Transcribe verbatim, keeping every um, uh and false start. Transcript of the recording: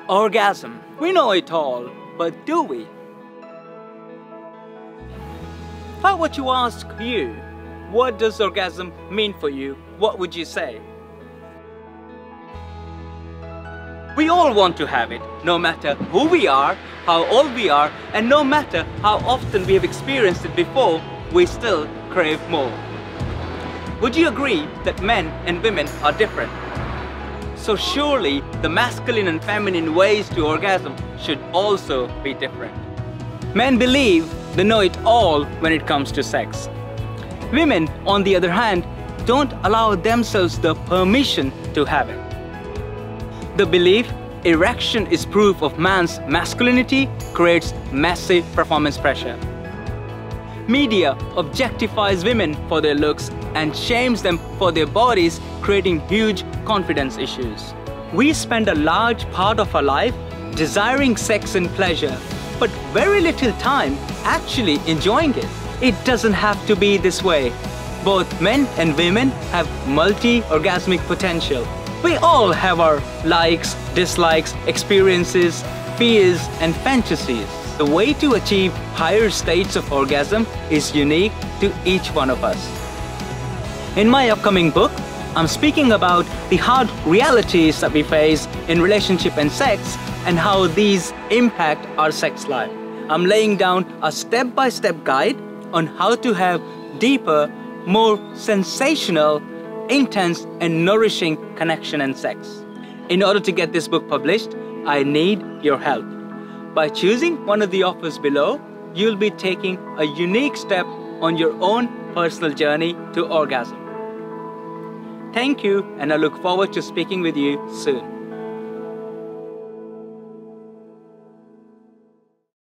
Orgasm. We know it all, but do we? If I were to ask you, what does orgasm mean for you? What would you say? We all want to have it, no matter who we are, how old we are, and no matter how often we have experienced it before, we still crave more. Would you agree that men and women are different? So surely the masculine and feminine ways to orgasm should also be different. Men believe they know it all when it comes to sex. Women, on the other hand, don't allow themselves the permission to have it. The belief erection is proof of man's masculinity creates massive performance pressure. Media objectifies women for their looks and shames them for their bodies, creating huge confidence issues. We spend a large part of our life desiring sex and pleasure, but very little time actually enjoying it. It doesn't have to be this way. Both men and women have multi-orgasmic potential. We all have our likes, dislikes, experiences, fears, and fantasies. The way to achieve higher states of orgasm is unique to each one of us. In my upcoming book, I'm speaking about the hard realities that we face in relationship and sex and how these impact our sex life. I'm laying down a step-by-step guide on how to have deeper, more sensational, intense and nourishing connection and sex. In order to get this book published, I need your help. By choosing one of the offers below, you'll be taking a unique step on your own personal journey to orgasm. Thank you, and I look forward to speaking with you soon.